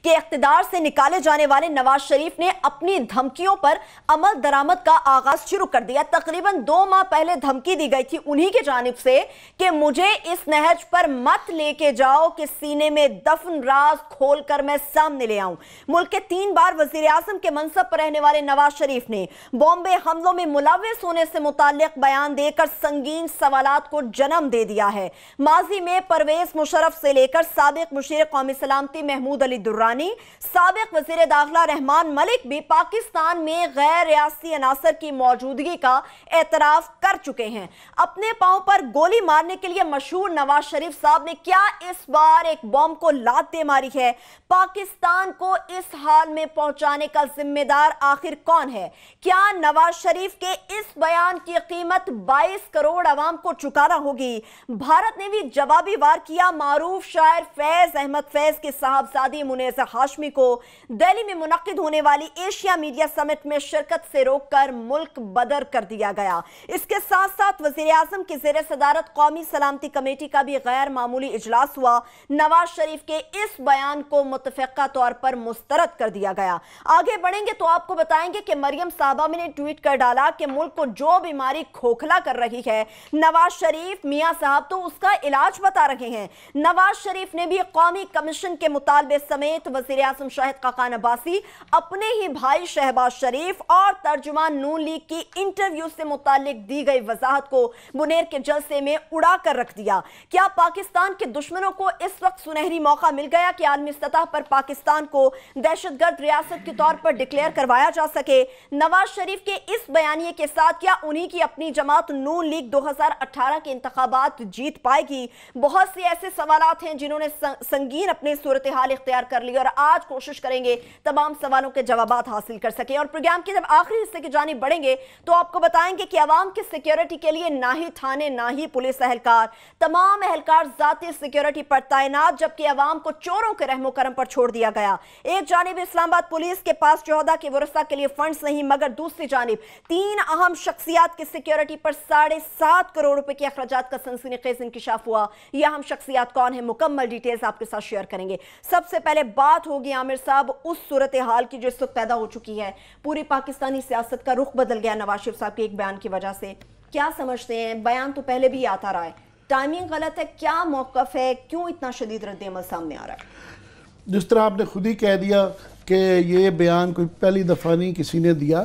کہ اقتدار سے نکالے جانے والے نواز شریف نے اپنی دھمکیوں پر عمل درآمد کا آغاز شروع کر دیا۔ تقریباً 2 ماہ پہلے دھمکی دی گئی تھی انہی کی جانب سے کہ مجھے اس نہج پر مت لے کے جاؤ کہ سینے میں دفن راز کھول کر میں سامنے لے آؤں۔ ملک کے 3 بار وزیر اعظم کے منصب پر رہنے والے نواز شریف نے بامبے حملوں میں ملوث ہونے سے متعلق بیان دے کر سنگین سوالات کو جنم دے دیا ہے۔ ماضی میں پرویز مشرف سے لے کر سابق مشیر قومی سلامتی محمود علی درانی، سابق وزیر داخلہ رحمان ملک بھی پاکستان میں غیر ریاستی عناصر کی موجودگی کا اعتراف کر چکے ہیں۔ اپنے پاؤں پر گولی مارنے کے لیے مشہور نواز شریف صاحب نے کیا اس بار ایک بم کو لات دے ماری ہے؟ پاکستان کو اس حال میں پہنچانے کا ذمہ دار آخر کون ہے؟ کیا نواز شریف کے اس بیان کی قیمت 22 کروڑ عوام کو چکانا ہوگی؟ بھارت نے بھی جوابی وار کیا۔ معروف شاعر فیض احمد فیض کے صاحبزادی منیزہ ہاشمی کو دہلی میں منعقد ہونے والی ایشیا میڈیا سمٹ میں شرکت سے روک کر ملک بدر کر دیا گیا۔ اس کے ساتھ ساتھ وزیر اعظم کی زیر صدارت قومی سلامتی کمیٹی کا بھی غیر معمولی اجلاس ہوا۔ نواز شریف کے اس بیان کو متفقہ طور پر مسترد کر دیا گیا۔ آگے بڑھیں گے تو آپ کو بتائیں گے کہ مریم صاحبہ نے ٹویٹ کر ڈالا کہ ملک کو جو بیماری کھوکھلا کر رہی ہے، نواز شریف میاں صاحب تو اس کا علاج بتا رہے ہیں۔ نواز شریف نے بھی قومی کمیشن کے مطالبے سمیت وزیر اعظم شاہد خاقان عباسی، اپنے ہی بھائی شہباز شریف اور ترجمان نون لیگ کی انٹرویو سے متعلق دی گئی وضاحت کو بنیر کے جلسے میں اڑا کر رکھ دیا۔ کیا پاکستان کے دشمنوں کو اس وقت سنہری موقع مل گیا کہ عالمی سطح پر پاکستان کو دہشت گرد ریاست کے طور پر ڈکلیئر کروایا جا سکے؟ نواز شریف کے اس بیانیے کے ساتھ کیا انہی کی اپنی جماعت نون لیگ 2018 کے انتخابات جیت پائے گی؟ بہت سے ایسے سوالات ہیں جنہوں نے سنگین اپنی صورتحال اختیار کر لی، اور آج کوشش کریں گے تمام سوالوں کے جوابات حاصل کر سکیں۔ اور پروگرام کے جب آخری حصے کی جانب بڑھیں گے تو آپ کو بتائیں گے کہ عوام کی سیکیورٹی کے لیے نہ ہی تھانے نہ ہی پولیس اہلکار، تمام اہلکار ذاتی سیکیورٹی پر تعینات، جبکہ عوام کو چوروں کے رحم و کرم پر چھوڑ دیا گیا۔ ایک جانب اسلام آباد پولیس کے پاس شہداء کے ورثاء کے لیے فنڈز نہیں، مگر دوسری جانب 3 اہم شخصیات کی سیکیورٹی پر 7.5 کروڑ روپے کے اخراجات کا سنسنی خیز انکشاف ہوا۔ یہ اہم شخصیات کون ہیں؟ مکمل ڈیٹیلز آپ کے ساتھ شیئر کریں گے۔ سب سے پہلے بات ہوگی عامر صاحب اس صورتحال کی جو اس وقت پیدا ہو چکی ہے۔ پوری پاکستانی سیاست کا رخ بدل گیا نواز شریف صاحب کے ایک بیان کی وجہ سے۔ کیا سمجھتے ہیں؟ بیان تو پہلے بھی آتا رہا ہے، ٹائمنگ غلط ہے، کیا موقف ہے، کیوں اتنا شدید رد عمل سامنے آ رہا ہے؟ جس طرح آپ نے خود ہی کہہ دیا کہ یہ بیان کوئی پہلی دفعہ نہیں کسی نے دیا،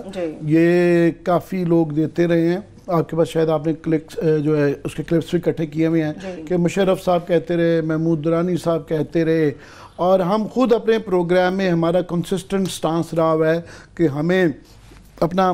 یہ کافی لوگ دیتے رہے ہیں۔ آپ کے پاس شاید آپ نے جو ہے اس کے کلپس بھی اکٹھے کیے ہوئے ہیں کہ مشرف صاحب کہتے رہے، محمود درانی صاحب کہتے رہے، اور ہم خود اپنے پروگرام میں ہمارا کنسسٹنٹ سٹانس رہا ہوا ہے کہ ہمیں اپنا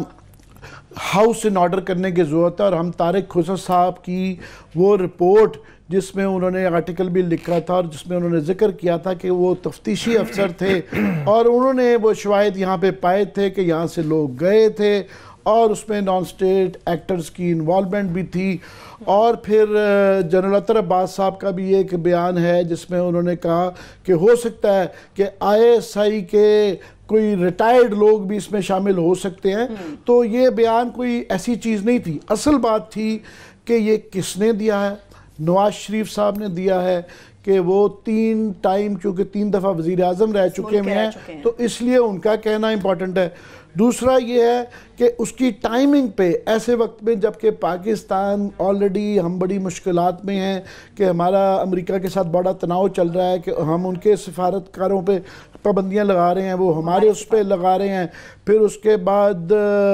ہاؤس ان آرڈر کرنے کی ضرورت ہے، اور ہم طارق خسر صاحب کی وہ رپورٹ جس میں انہوں نے آرٹیکل بھی لکھا تھا اور جس میں انہوں نے ذکر کیا تھا کہ وہ تفتیشی افسر تھے اور انہوں نے وہ شواہد یہاں پہ پائے تھے کہ یہاں سے لوگ گئے تھے اور اس میں نان سٹیٹ ایکٹرز کی انوالومنٹ بھی تھی۔ اور پھر جنرل اطہر عباس صاحب کا بھی ایک بیان ہے جس میں انہوں نے کہا کہ ہو سکتا ہے کہ ISI کے کوئی ریٹائرڈ لوگ بھی اس میں شامل ہو سکتے ہیں۔ تو یہ بیان کوئی ایسی چیز نہیں تھی، اصل بات تھی کہ یہ کس نے دیا ہے؟ نواز شریف صاحب نے دیا ہے کہ وہ 3 ٹائم چونکہ 3 دفعہ وزیر اعظم رہ چکے ہیں تو اس لیے ان کا کہنا امپورٹنٹ ہے۔ دوسرا یہ ہے کہ اس کی ٹائمنگ پہ ایسے وقت میں جبکہ پاکستان آلریڈی ہم بڑی مشکلات میں ہیں کہ ہمارا امریکہ کے ساتھ بڑا تناؤ چل رہا ہے کہ ہم ان کے سفارتکاروں پہ پابندیاں لگا رہے ہیں، وہ ہمارے اس پہ لگا رہے ہیں، پھر اس کے بعد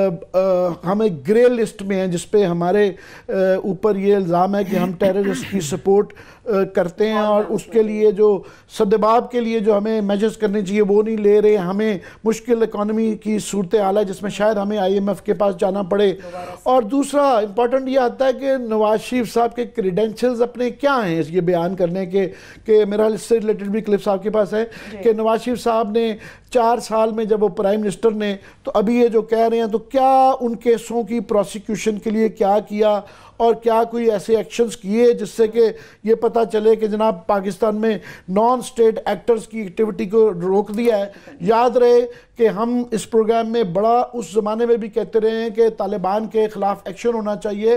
ہم ایک گرے لسٹ میں ہیں جس پہ ہمارے اوپر یہ الزام ہے کہ ہم ٹیررسٹ کی سپورٹ کرتے ہیں اور اس کے لیے جو سدباب کے لیے جو ہمیں میجرز کرنے چاہیے وہ نہیں لے رہے، ہمیں مشکل اکانومی کی صورتحال ہے جس میں شاید ہمیں IMF کے پاس جانا پڑے۔ اور دوسرا امپورٹنٹ یہ آتا ہے کہ نواز شریف صاحب کے کریڈینشلز اپنے کیا ہیں یہ بیان کرنے کے، کہ میرا اس سے ریلیٹڈ بھی کلپس آپ کے پاس ہے کہ نواز شریف صاحب نے 4 سال میں جب وہ پرائم منسٹر نے تو ابھی یہ جو کہہ رہے ہیں تو کیا ان کیسوں کی پروسیکیوشن کے لیے کیا کیا اور کیا کوئی ایسے ایکشنز کیے جس سے کہ یہ پتہ چلے کہ جناب پاکستان میں نان سٹیٹ ایکٹرز کی ایکٹیویٹی کو روک دیا ہے۔ یاد رہے کہ ہم اس پروگرام میں بڑا اس زمانے میں بھی کہتے رہے ہیں کہ طالبان کے خلاف ایکشن ہونا چاہیے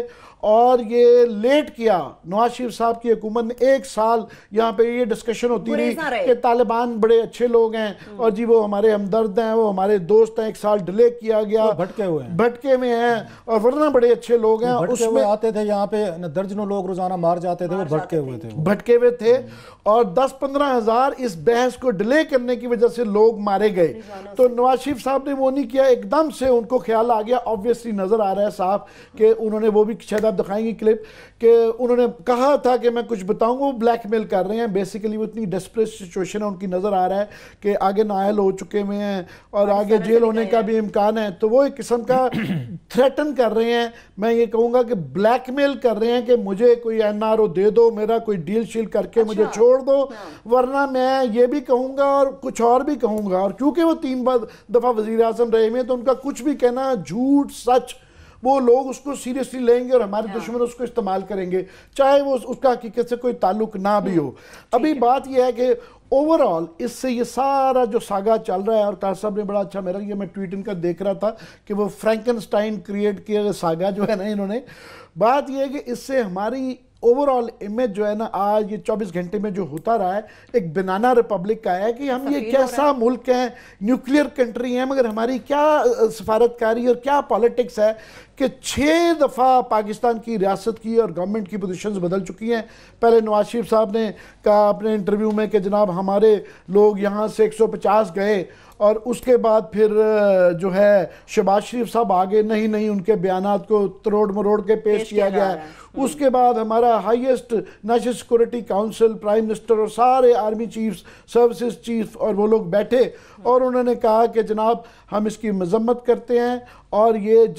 اور یہ لیٹ کیا نواز شریف صاحب کی حکومت نے 1 سال یہاں پہ یہ ڈسکشن ہوتی رہی کہ طالبان بڑے اچھے لوگ ہیں اور جی وہ ہمارے ہمدرد ہیں وہ ہمارے دوست ہیں 1 سال ڈیلے کیا گیا بھٹکے میں ہیں اور ورنہ بڑے اچھے لوگ ہیں اس میں آتے تھے یہاں پہ درجنوں لوگ روزانہ مار جاتے تھے وہ بھٹکے ہوئے تھے اور 10-15 ہزار اس بحث کو ڈیلے کرنے کی وجہ سے لوگ مارے گئے تو نواز شریف صاحب نے وہ نہیں کیا ایک دم سے ان کو خیال آ گیا obviously نظر آ رہا ہے صاحب کہ انہوں نے وہ بھی شاید آپ دکھائیں گی کلپ کہ انہوں نے کہا تھا کہ میں کچھ بتاؤں گا وہ بلیک میل کر رہے ہیں بیسیکلی وہ اتنی ڈیسپریٹ سچویشن ہے ان کی نظر آ رہا ہے کہ آگے نااہل ہو چکے ہوئے ہیں اور آگے جیل ہونے کا بھی امکان ہے تو وہ ایک قسم کا تھریٹن کر رہے ہیں میں یہ کہوں گا کہ بلیک میل کر رہے ہیں کہ مجھے کوئی NRO دے دو میرا کوئی ڈیل شیل کر کے مجھے چھوڑ دو ورنہ میں یہ بھی کہوں گا اور کچھ اور بھی کہوں گا اور کیونکہ وہ 3 دفعہ وزیر اعظم رہے ہوئے تو ان کا کچھ بھی کہنا جھوٹ سچ وہ لوگ اس کو سیریسلی لیں گے اور ہمارے دشمن اس کو استعمال کریں گے چاہے وہ اس کا حقیقت سے کوئی تعلق نہ بھی ہو ابھی بات یہ ہے کہ اوورآل اس سے یہ سارا جو ساگا چل رہا ہے اور کار صاحب نے بڑا اچھا میرا یہ میں ٹویٹ ان کا دیکھ رہا تھا کہ وہ فرینکنسٹائن کریٹ کیا ساگا جو ہے نا انہوں نے بات یہ ہے کہ اس سے ہماری اوورآل امیج جو ہے نا آج یہ 24 گھنٹے میں جو ہوتا رہا ہے ایک بنانا ریپبلک کا ہے کہ ہم یہ کیسا ملک ہے نیوکلیئر کنٹری ہیں مگر ہماری کیا سفارتکاری اور کیا پالیٹکس ہے کہ 6 دفعہ پاکستان کی ریاست کی اور گورنمنٹ کی پوزیشنز بدل چکی ہیں پہلے نواز شریف صاحب نے کہا اپنے انٹرویو میں کہ جناب ہمارے لوگ یہاں سے 150 گئے اور اس کے بعد پھر جو ہے شہباز شریف صاحب آگے نہیں ان کے بیانات کو تروڑ مروڑ کے پیش کیا گیا ہے اس کے بعد ہمارا highest national security council prime minister اور سارے آرمی چیفز سروسز چیف اور وہ لوگ بیٹھے اور انہوں نے کہا کہ جناب ہم اس کی مذمت کرتے ہیں اور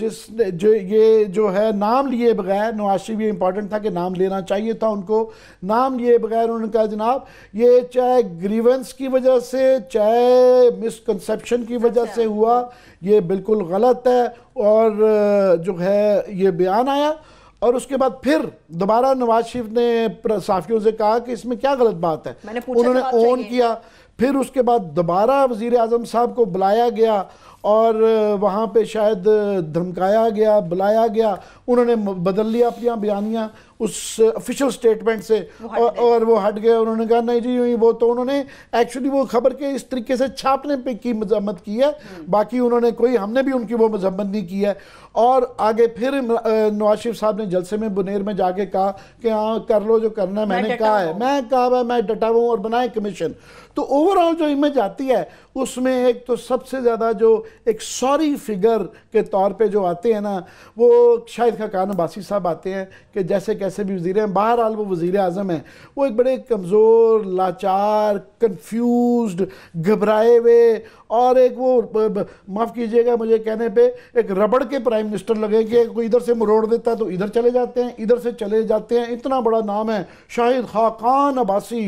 یہ جو ہے نام لیے بغیر نواز شریف یہ امپورٹنٹ تھا کہ نام لینا چاہیے تھا ان کو نام لیے بغیر انہوں نے کہا جناب یہ چاہے گریونس کی وجہ سے چاہے مسکنسیپشن کی وجہ سے ہوا یہ بالکل غلط ہے اور جو ہے یہ بیان آیا اور اس کے بعد پھر دوبارہ نواز شریف نے صحافیوں سے کہا کہ اس میں کیا غلط بات ہے انہوں نے اون کیا پھر اس کے بعد دوبارہ وزیر اعظم صاحب کو بلایا گیا اور وہاں پہ شاید دھمکایا گیا بلایا گیا انہوں نے بدل لیا اپنی بیانیاں اس افیشل سٹیٹمنٹ سے اور وہ ہٹ گئے انہوں نے کہا نہیں جی وہ تو انہوں نے ایکچولی وہ خبر کے اس طریقے سے چھاپنے پہ کی مذمت کی ہے باقی انہوں نے کوئی ہم نے بھی ان کی وہ مذمت نہیں کی ہے اور آگے پھر نواز شریف صاحب نے جلسے میں بنیر میں جا کے کہا کہ ہاں کر لو جو کرنا ہے میں نے کہا میں ڈٹا ہوں اور بنائے کمیشن تو اوورآل جو امیج آتی ہے اس میں ایک تو سب سے زیادہ جو ایک سوری فگر کے طور پہ جو آتے ہیں نا وہ شاہد خاقان عباسی صاحب آتے ہیں کہ جیسے کیسے بھی وزیر ہیں بہرحال وہ وزیر اعظم ہیں وہ ایک بڑے کمزور لاچار کنفیوزڈ گھبرائے ہوئے اور ایک وہ معاف کیجئے گا مجھے کہنے پہ ایک ربڑ کے پرائم منسٹر لگے کہ کوئی ادھر سے مروڑ دیتا ہے تو ادھر چلے جاتے ہیں ادھر سے چلے جاتے ہیں اتنا بڑا نام ہے شاہد خاقان عباسی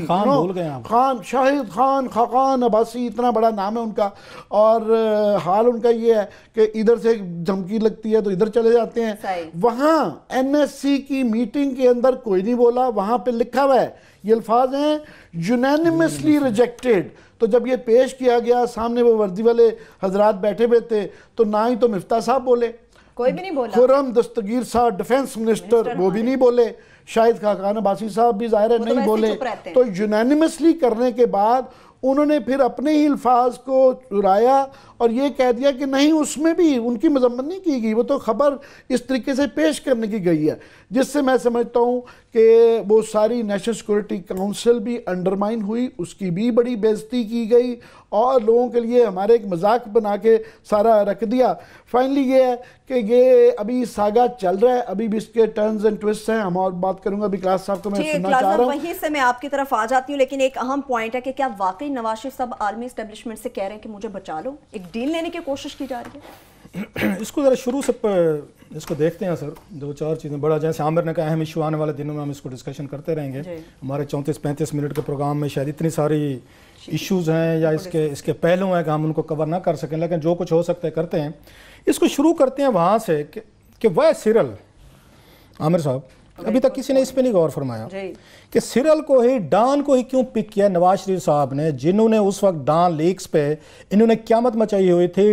شاہد خاقان عباسی اتنا بڑا نام ہے ان کا اور حال ان کا یہ ہے کہ ادھر سے دھمکی لگتی ہے تو ادھر چلے جاتے ہیں وہاں NSC کی میٹنگ کے اندر کوئی نہیں بولا وہاں پہ لکھا ہوا ہے یہ الفاظ ہیں unanimously rejected تو جب یہ پیش کیا گیا سامنے وہ وردی والے حضرات بیٹھے ہوئے تھے تو نہ ہی تو مفتاح صاحب بولے کوئی بھی نہیں بولا خرم دستگیر صاحب ڈیفنس منسٹر وہ بھی نہیں بولے شاہد خاقان عباسی صاحب بھی ظاہر ہے نہیں بولے تو یونینیمسلی کرنے کے بعد انہوں نے پھر اپنے ہی الفاظ کو چرایا اور یہ کہہ دیا کہ نہیں اس میں بھی ان کی مذمت نہیں کی گئی وہ تو خبر اس طریقے سے پیش کرنے کی گئی ہے جس سے میں سمجھتا ہوں کہ وہ ساری نیشنل سیکورٹی کاؤنسل بھی انڈرمائن ہوئی اس کی بھی بڑی بےعزتی کی گئی اور لوگوں کے لیے ہمارے ایک مذاق بنا کے سارا رکھ دیا فائنلی یہ ہے کہ یہ ابھی ساگا چل رہا ہے ابھی بھی اس کے ٹرنز اینڈ ٹوسٹ ہیں ہم اور بات کروں گا ابھی کلاس صاحب کو میں سننا چاہ رہا ہوں وہیں سے میں آپ کی طرف آ جاتی ہوں لیکن ایک اہم پوائنٹ ہے کہ کیا واقعی نواز شریف صاحب عالمی اسٹیبلشمنٹ سے کہہ رہے ہیں کہ مجھے بچا لو ایک ڈیل لینے کی کوشش کی جا رہی ہے اس کو ذرا شروع سے اس کو دیکھتے ہیں سر 2-4 چیزیں بڑا جیسے عامر نے کہا اہم ایشو آنے والے دنوں میں ہم اس کو ڈسکشن کرتے رہیں گے ہمارے 34-35 منٹ کے پروگرام میں شاید اتنی ساری ایشوز ہیں یا اس کے پہلو ہیں کہ ہم ان کو کور نہ کر سکیں لیکن جو کچھ ہو سکتا ہے کرتے ہیں اس کو شروع کرتے ہیں وہاں سے کہ وہ سیرل عامر صاحب ابھی تک کسی نے اس پہ نہیں غور فرمایا کہ سرل کو ہی ڈان کو ہی کیوں پک کیا نواز شریف صاحب نے، جنہوں نے اس وقت ڈان لیکس پہ انہوں نے قیامت مچائی ہوئی تھی.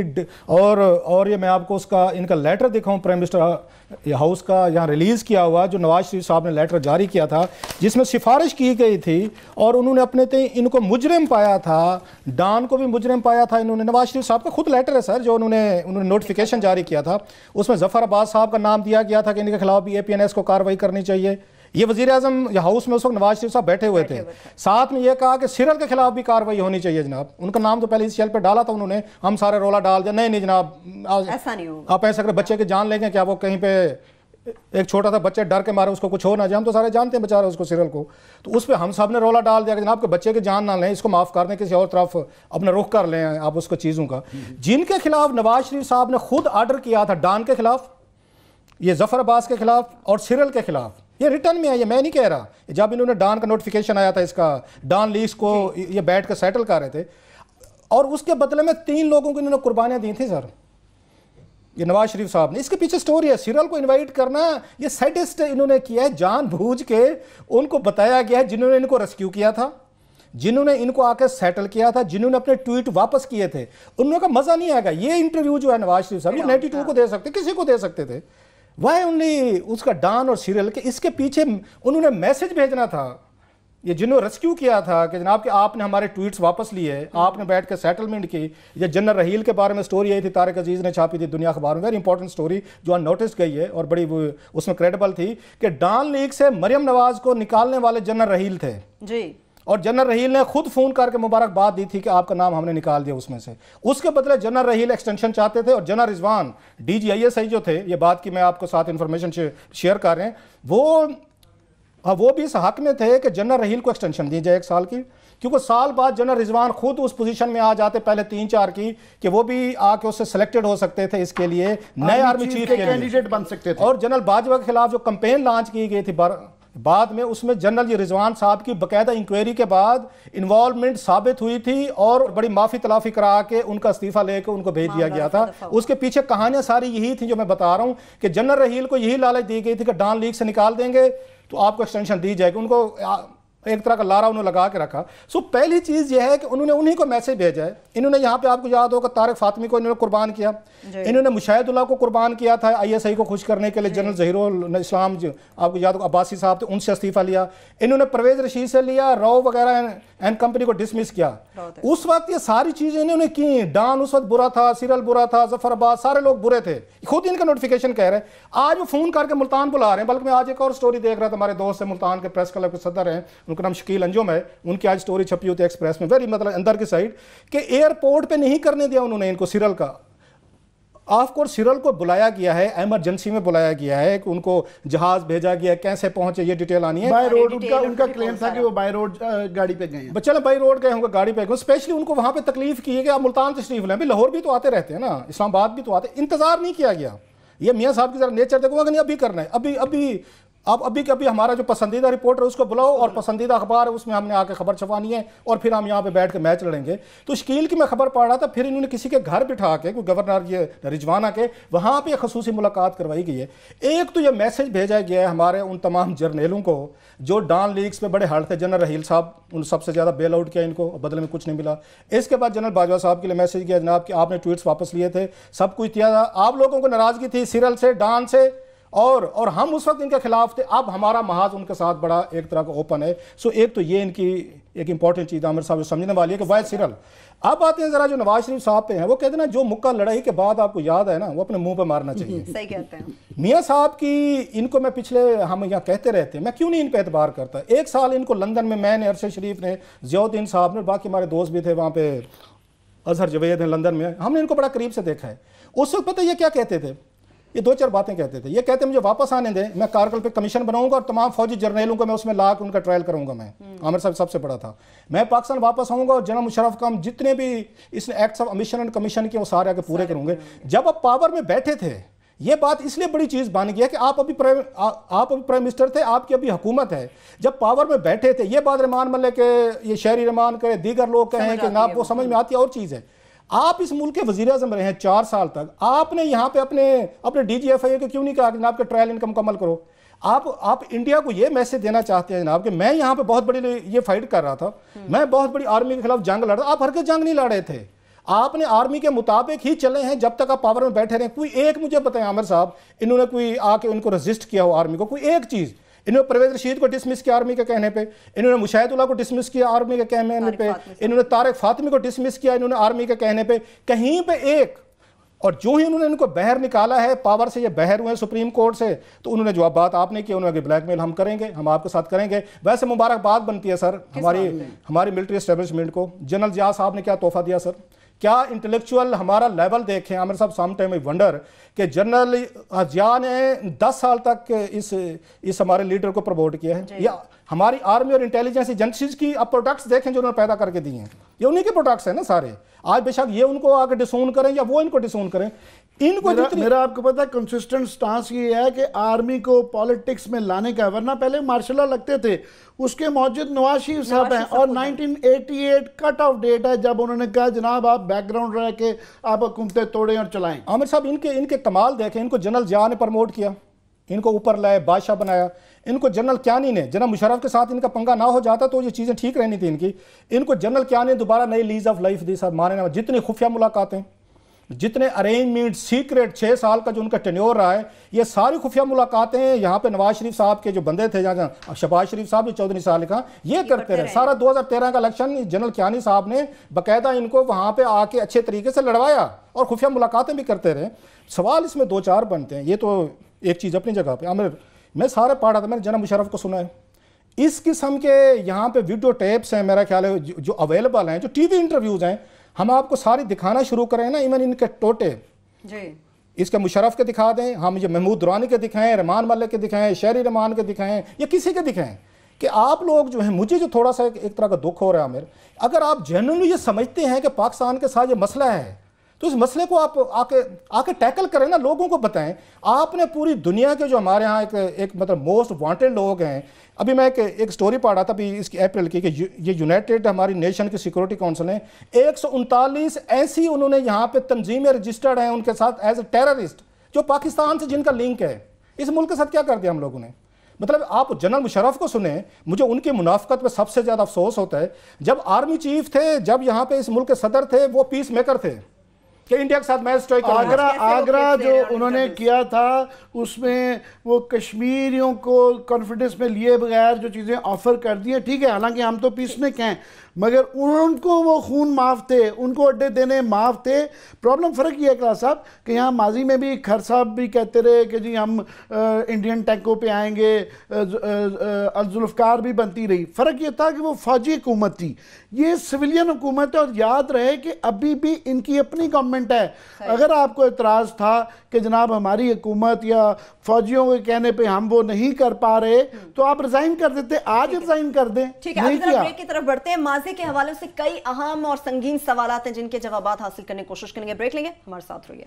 اور یہ میں آپ کو اس کا ان کا لیٹر دکھاؤں پرائم منسٹر ہاؤس کا یہاں ریلیز کیا ہوا، جو نواز شریف صاحب نے لیٹر جاری کیا تھا جس میں سفارش کی گئی تھی، اور انہوں نے اپنے ان کو مجرم پایا تھا، ڈان کو بھی مجرم پایا تھا انہوں نے. نواز شریف صاحب کا خود لیٹر ہے سر جو انہوں نے نوٹیفیکیشن جاری کیا تھا، اس میں ظفر عباس صاحب کا نام دیا گیا تھا کہ ان کے خلاف بھی APNS کو کارروائی کرنی چاہیے. یہ وزیر اعظم ہاؤس میں اس وقت نواز شریف صاحب بیٹھے ہوئے تھے، ساتھ میں یہ کہا کہ سرل کے خلاف بھی کارروائی ہونی چاہیے جناب. ان کا نام تو پہلے اس شیل پہ ڈالا تھا انہوں نے، ہم سارے رولا ڈال دیا، نہیں جناب ایسا نہیں ہوگا، آپ ایسا کریں بچے کی جان لیں گے کیا وہ کہیں پہ ایک چھوٹا سا بچے ڈر کے مارے اس کو کچھ ہو نہ جائے، ہم تو سارے جانتے ہیں بیچارے اس کو سرل کو. تو اس پہ ہم سب نے رولا ڈال دیا کہ جناب کہ بچے کی جان نہ لیں، اس کو معاف کر دیں، کسی اور طرف اپنا رخ کر لیں آپ اس کو چیزوں کا. جن کے خلاف نواز شریف صاحب نے خود آرڈر کیا تھا، ڈان کے خلاف، یہ ظفر عباس کے خلاف اور سرل کے خلاف، یہ ریٹرن میں ہے، یہ میں نہیں کہہ رہا. جب انہوں نے ڈان کا نوٹیفیکیشن آیا تھا اس کا، ڈان لیکس کو یہ بیٹھ کے سیٹل کر رہے تھے، اور اس کے بدلے میں 3 لوگوں کو انہوں نے قربانیاں دی تھیں سر، یہ نواز شریف صاحب نے. اس کے پیچھے سٹوری ہے. سرل کو انوائٹ کرنا یہ سیڈسٹ انہوں نے کیا ہے، جان بوجھ کے ان کو بتایا گیا ہے جنہوں نے ان کو ریسکیو کیا تھا، جنہوں نے ان کو آ کے سیٹل کیا تھا، جنہوں نے اپنے ٹویٹ واپس کیے تھے، انہوں کا مزہ نہیں آئے گا. یہ انٹرویو جو ہے نواز شریف صاحب یہ 92 کو دے سکتے، کسی کو دے سکتے تھے. وائی اونلی اس کا ڈان اور سرل کے اس کے پیچھے انہوں نے میسج بھیجنا تھا، یہ جنہوں نے ریسکیو کیا تھا کہ جناب کہ آپ نے ہمارے ٹویٹس واپس لیے، آپ نے بیٹھ کے سیٹلمنٹ کی. یہ جنرل رحیل کے بارے میں سٹوری آئی تھی، طارق عزیز نے چھاپی تھی دنیا اخبار میں، ویری امپورٹنٹ سٹوری جو نوٹس گئی ہے اور بڑی اس میں کریڈیبل تھی کہ ڈان لیگ سے مریم نواز کو نکالنے والے جنرل رحیل تھے جی، اور جنرل رحیل نے خود فون کر کے مبارکباد دی تھی کہ آپ کا نام ہم نے نکال دیا اس میں سے. اس کے بدلے جنرل رحیل ایکسٹینشن چاہتے تھے، اور جنرل رضوان DGISI جو تھے، یہ بات کی میں آپ کو ساتھ انفارمیشن شیئر کر رہے ہیں، وہ بھی اس حق میں تھے کہ جنرل رحیل کو ایکسٹینشن دی جائے 1 سال کی، کیونکہ سال بعد جنرل رضوان خود اس پوزیشن میں آ جاتے پہلے 3-4 کی کہ وہ بھی آ کے اس سے سلیکٹڈ ہو سکتے تھے اس کے لیے نئے آرمی چیف کے کینڈیڈیٹ بن سکتے تھے. اور جنرل باجوہ کے خلاف جو کمپین لانچ کی گئی تھی بعد میں، اس میں جنرل رضوان صاحب کی باقاعدہ انکوائری کے بعد انوالومنٹ ثابت ہوئی تھی، اور بڑی معافی تلافی کرا کے ان کا استعفیٰ لے کے ان کو بھیج دیا گیا تھا. اس کے پیچھے کہانیاں ساری یہی تھیں جو میں بتا رہا ہوں کہ جنرل رحیل کو یہی لالچ دی گئی تھی کہ ڈان لیگ سے نکال دیں گے تو آپ کو ایکسٹینشن دی جائے گی. ان کو ایک طرح کا لارا انہوں لگا کے رکھا. پہلی چیز یہ ہے کہ انہوں نے انہی کو میسج بھیجا ہے. انہوں نے یہاں پہ آپ کو یاد ہوگا طارق فاطمی کو انہوں نے قربان کیا، انہوں نے مشاہد اللہ کو قربان کیا تھا ISI کو خوش کرنے کے لیے. جنرل ظہیر الاسلام آپ کو یاد ہوگا عباسی صاحب تھے، ان سے استعفیٰ لیا. انہوں نے پرویز رشید سے لیا، رو وغیرہ اینڈ کمپنی کو ڈسمس کیا. اس وقت یہ ساری چیزیں انہوں نے کی. ڈان اس وقت برا تھا، سرل برا تھا، ظفر عباس، سارے لوگ برے تھے، خود ان کا نوٹیفیکیشن کہہ رہے ہیں. آج وہ فون کر کے ملتان بلا رہے ہیں. بلکہ میں آج ایک اور سٹوری دیکھ رہا تھا، ہمارے دوست سے ملتان کے پریس کلب کے صدر ہیں، ان کا نام شکیل انجم ہے، ان کی آج سٹوری چھپی ہوتی ہے ایکسپریس میں، ویری مطلب اندر کی سائڈ، کہ ایئرپورٹ پہ نہیں کرنے دیا انہوں نے ان کو سرل کا. آف کورس سرل کو بلایا گیا ہے، ایمرجنسی میں بلایا گیا ہے کہ ان کو جہاز بھیجا گیا، کیسے پہنچے یہ ڈیٹیل آنی ہے. بائی روڈ ان کا کلیم تھا کہ وہ بائی روڈ گاڑی پہ گئے ہیں. چلے بائی روڈ گئے ہوں گے، گاڑی پہ گئے. اسپیشلی ان کو وہاں پہ تکلیف کی ہے کہ آپ ملتان تشریف لیں، لاہور بھی تو آتے رہتے ہیں نا، اسلام آباد بھی تو آتے. انتظار نہیں کیا گیا. یہ میاں صاحب کی ذرا نیچر دیکھو گا کہ نہیں ابھی کرنا ہے، ابھی ہمارا جو پسندیدہ رپورٹر ہے اس کو بلاؤ، اور پسندیدہ اخبار ہے اس میں ہم نے آ کے خبر چھپانی ہے، اور پھر ہم یہاں پہ بیٹھ کے میچ لڑیں گے. تو شکیل کی میں خبر پڑھ رہا تھا، پھر انہوں نے کسی کے گھر بٹھا کے، کوئی گورنر یہ رجوانہ کے، وہاں پہ خصوصی ملاقات کروائی گئی ہے. ایک تو یہ میسج بھیجا گیا ہے ہمارے ان تمام جرنیلوں کو جو ڈان لیگس پہ بڑے ہڑ تھے. جنرل رحیل صاحب ان سب سے زیادہ بیل آؤٹ کیا ان کو، بدلے میں کچھ نہیں ملا. اس کے بعد جنرل باجوہ صاحب کے لیے میسج کیا جناب کہ آپ نے ٹویٹس واپس لیے تھے، سب کچھ کیا تھا، آپ لوگوں کو ناراضگی تھی سرل سے، ڈان سے، اور ہم اس وقت ان کے خلاف تھے. اب ہمارا محاذ ان کے ساتھ بڑا ایک طرح کا اوپن ہے. ایک تو یہ ان کی ایک امپورٹنٹ چیز عامر صاحب سمجھنے والی ہے کہ وائی سرل. اب آتے ہیں ذرا جو نواز شریف صاحب پہ ہیں، وہ کہتے ہیں نا جو مکہ لڑائی کے بعد آپ کو یاد ہے نا وہ اپنے منہ پہ مارنا چاہیے. صحیح کہتے ہیں میاں صاحب کی. ان کو میں پچھلے ہم یہاں کہتے رہتے ہیں، میں کیوں نہیں ان پہ اعتبار کرتا. 1 سال ان کو لندن میں نے، ارشد شریف نے، ضیاء الدین صاحب نے، باقی ہمارے دوست بھی تھے وہاں پہ، اظہر جوید ہیں لندن میں، ہم نے ان کو بڑا قریب سے دیکھا ہے. اس وقت پتہ یہ کیا کہتے تھے، یہ 2-4 باتیں کہتے تھے. یہ کہتے ہیں مجھے واپس آنے دیں، میں کارگل پہ کمیشن بناؤں گا اور تمام فوجی جرنیلوں کو میں اس میں لا کے ان کا ٹرائل کروں گا. میں عامر صاحب سب سے بڑا تھا، میں پاکستان واپس آؤں گا اور جنرل مشرف کا ہم جتنے بھی اس نے acts of omission and commission کے وہ سارے آگے پورے کروں گے. جب آپ پاور میں بیٹھے تھے یہ بات اس لیے بڑی چیز بن گیا کہ آپ ابھی پرائم منسٹر تھے، آپ کی ابھی حکومت ہے. جب پاور میں بیٹھے تھے یہ بات رحمان ملک کے، یہ شہری رحمان کرے، دیگر لوگ کہیں کہ نہ، وہ سمجھ میں آتی ہے. اور چیز ہے، آپ اس ملک کے وزیر اعظم رہے ہیں 4 سال تک، آپ نے یہاں پہ اپنے DGFI کو کیوں نہیں کہا کہ جناب کے ٹرائل ان کا مکمل کرو. آپ انڈیا کو یہ میسج دینا چاہتے ہیں جناب کہ میں یہاں پہ بہت بڑی یہ فائٹ کر رہا تھا, میں بہت بڑی آرمی کے خلاف جنگ لڑ رہا, آپ ہرگز جنگ نہیں لڑے تھے, آپ نے آرمی کے مطابق ہی چلے ہیں جب تک آپ پاور میں بیٹھے رہے. کوئی ایک مجھے بتائیں عامر صاحب, انہوں نے کوئی آ کے ان کو رزسٹ کیا ہو آرمی کو, کوئی ایک چیز؟ انہوں نے پرویز رشید کو ڈسمس کیا آرمی کے کہنے پہ, انہوں نے مشاہد اللہ کو ڈسمس کیا آرمی کے کہنے پہ, انہوں نے طارق فاطمی کو ڈسمس کیا انہوں نے آرمی کے کہنے پہ, کہیں پہ ایک. اور جو ہی انہوں نے ان کو بہر نکالا ہے, پاور سے یہ بہر ہوئے سپریم کورٹ سے, تو انہوں نے جو بات آپ نے کی, انہوں نے کہ بلیک میل ہم کریں گے, ہم آپ کے ساتھ کریں گے. ویسے مبارکباد بنتی ہے سر ہماری ملٹری اسٹیبلشمنٹ کو. جنرل ضیاء صاحب نے کیا تحفہ دیا سر, کیا انٹلیکچوئل ہمارا لیول دیکھیں Aamir sahab. Sometime wonder کہ جنرل ضیاء نے 10 سال تک اس ہمارے لیڈر کو پروموٹ کیا ہے. یا ہماری آرمی اور انٹیلیجنس ایجنسیز کی اب پروڈکٹس دیکھیں جو انہوں نے پیدا کر کے دی ہیں, یہ انہی کے پروڈکٹس ہیں نا سارے. آج بے شک یہ ان کو آگے ڈسون کریں یا وہ ان کو ڈسون کریں, ان کو میرا آپ کو پتا ہے کنسسٹنٹ سٹانس یہ ہے کہ آرمی کو پالیٹکس میں لانے کا, ورنہ پہلے مارشل لا لگتے تھے, اس کے موجود نواز شریف صاحب ہیں, اور 1988 کٹ آف ڈیٹ ہے جب انہوں نے کہا جناب آپ بیک گراؤنڈ رہ کے آپ حکومتیں توڑیں اور چلائیں. عامر صاحب ان کے کمال دیکھیں, ان کو جنرل ضیاء نے پروموٹ کیا, ان کو اوپر لائے, بادشاہ بنایا. ان کو جنرل کیانی نے, جنرل مشرف کے ساتھ ان کا پنگا نہ ہو جاتا تو یہ چیزیں ٹھیک رہنی تھی ان کی. ان کو جنرل کیانی نے دوبارہ نئی لیز آف لائف دی. صاحب مانے جتنی خفیہ ملاقاتیں, جتنے ارینجمنٹ سیکریٹ 6 سال کا جو ان کا ٹینیور رہا ہے, یہ ساری خفیہ ملاقاتیں یہاں پہ نواز شریف صاحب کے جو بندے تھے, جہاں شہباز شریف صاحب 14 سال کا, یہ کرتے رہے. سارا 2013 کا الیکشن جنرل کیانی صاحب نے باقاعدہ ان کو وہاں پہ آ کے اچھے طریقے سے لڑوایا اور خفیہ ملاقاتیں بھی کرتے رہے. سوال اس میں 2-4 بنتے ہیں. یہ تو ایک چیز اپنی جگہ پہ. عامر میں سارے پڑھ رہا تھا, میں نے جناب مشرف کو سنا ہے, اس قسم کے یہاں پہ ویڈیو ٹیپس ہیں میرا خیال ہے جو اویلیبل ہیں, جو ٹی وی انٹرویوز ہیں, ہم آپ کو ساری دکھانا شروع کریں نا, ایون ان کے ٹوٹے اس کے مشرف کے دکھا دیں, ہم یہ محمود درانی کے دکھائیں, رحمان ملک کے دکھائیں, شہری رحمان کے دکھائیں, یا کسی کے دکھائیں, کہ آپ لوگ جو ہیں, مجھے جو تھوڑا سا ایک طرح کا دکھ ہو رہا ہے عامر, اگر آپ جنرلی یہ سمجھتے ہیں کہ پاکستان کے ساتھ یہ مسئلہ ہے تو اس مسئلے کو آپ آ کے ٹیکل کریں نا, لوگوں کو بتائیں. آپ نے پوری دنیا کے جو ہمارے ہاں ایک مطلب موسٹ وانٹیڈ لوگ ہیں, ابھی میں ایک سٹوری پڑھ رہا تھا ابھی اس کی اپریل کی, کہ یہ یونائٹڈ ہماری نیشن کی سیکورٹی کونسل ہیں, 139 ایسی انہوں نے یہاں پہ تنظیمیں رجسٹرڈ ہیں ان کے ساتھ ایز اے ٹیررسٹ, جو پاکستان سے جن کا لنک ہے. اس ملک کے ساتھ کیا کر دیا ہم لوگوں نے. مطلب آپ جنرل مشرف کو سنیں, مجھے ان کی منافقت پہ سب سے زیادہ افسوس ہوتا ہے. جب آرمی چیف تھے, جب یہاں پہ اس ملک کے صدر تھے, وہ پیس میکر تھے کہ انڈیا کے ساتھ میچ اسٹرائک کرنا. آگرہ جو انہوں نے کیا تھا, اس میں وہ کشمیریوں کو کانفیڈنس میں لیے بغیر جو چیزیں آفر کر دی ہیں, ٹھیک ہے, حالانکہ ہم تو پیسنے کے ہیں, مگر ان کو وہ خون معاف تھے, ان کو اڈے دینے معاف تھے. پرابلم فرق یہ ہے کلاس صاحب کہ یہاں ماضی میں بھی کھر صاحب بھی کہتے رہے کہ جی ہم انڈین ٹینکوں پہ آئیں گے, الذوالفقار بھی بنتی رہی. فرق یہ تھا کہ وہ فوجی حکومت تھی, یہ سویلین حکومت ہے. اور یاد رہے کہ ابھی بھی ان کی اپنی گورنمنٹ ہے. اگر آپ کو اعتراض تھا کہ جناب ہماری حکومت یا فوجیوں کے کہنے پہ ہم وہ نہیں کر پا رہے, تو آپ ریزائن کر دیتے, آج ریزائن کر دیں. ٹھیک ہے, اب بریک کی طرف بڑھتے ہیں. ماضی کے حوالے سے کئی اہم اور سنگین سوالات ہیں جن کے جوابات حاصل کرنے کی کوشش کریں گے. بریک لیں گے, ہمارے ساتھ رہیے.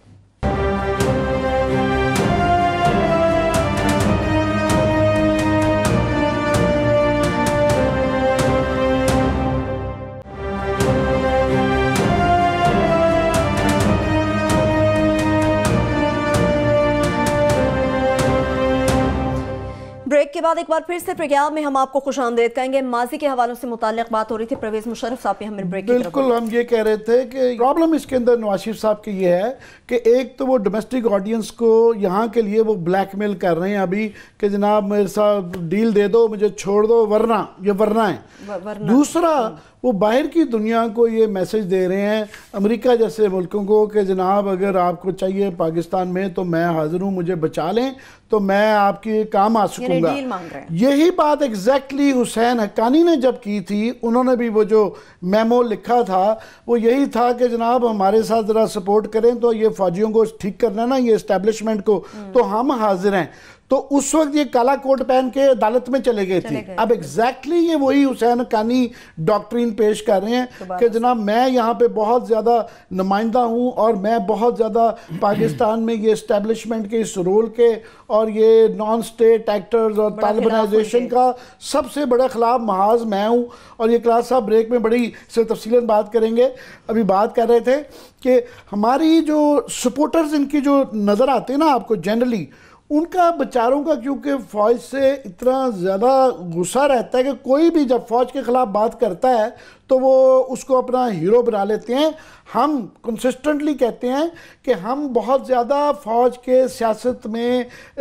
بریک کے بعد ایک بار پھر سے پروگرام میں ہم آپ کو خوش آمدید کہیں گے. ماضی کے حوالوں سے متعلق بات ہو رہی تھی. پرویز مشرف صاحب پہ ہم بریک کی طرف بالکل ہم یہ کہہ رہے تھے کہ پرابلم اس کے اندر نواز شریف صاحب کی یہ ہے کہ ایک تو وہ ڈومیسٹک آڈینس کو یہاں کے لیے وہ بلیک میل کر رہے ہیں ابھی کہ جناب میرے ساتھ ڈیل دے دو, مجھے چھوڑ دو, ورنہ یہ ورنہ ہے. دوسرا وہ باہر کی دنیا کو یہ میسج دے رہے ہیں, امریکہ جیسے ملکوں کو, کہ جناب اگر آپ کو چاہیے پاکستان میں تو میں حاضر ہوں, مجھے بچا لیں تو میں آپ کی کام آ سکوں گا. یہی بات ایگزیکٹلی حسین حقانی نے جب کی تھی, انہوں نے بھی وہ جو میمو لکھا تھا وہ یہی تھا کہ جناب ہمارے ساتھ ذرا سپورٹ کریں, تو یہ فوجیوں کو ٹھیک کرنا نا, یہ اسٹیبلشمنٹ کو, تو ہم حاضر ہیں. تو اس وقت یہ کالا کوٹ پہن کے عدالت میں چلے گئے تھے. اب ایگزیکٹلی یہ وہی حسین حقانی ڈاکٹرین پیش کر رہے ہیں کہ جناب میں یہاں پہ بہت زیادہ نمائندہ ہوں, اور میں بہت زیادہ پاکستان میں یہ اسٹیبلشمنٹ کے اس رول کے اور یہ نان سٹیٹ ایکٹرز اور طالبانائزیشن کا سب سے بڑا خلاف محاذ میں ہوں. اور یہ کلاس صاحب بریک میں بڑی سے تفصیلاً بات کریں گے. ابھی بات کر رہے تھے کہ ہماری جو سپورٹرز ان کی جو نظر آتے ہیں نا آپ کو جنرلی, ان کا بیچاروں کا کیونکہ فوج سے اتنا زیادہ غصہ رہتا ہے کہ کوئی بھی جب فوج کے خلاف بات کرتا ہے تو وہ اس کو اپنا ہیرو بنا لیتے ہیں. ہم کنسسٹنٹلی کہتے ہیں کہ ہم بہت زیادہ فوج کے سیاست میں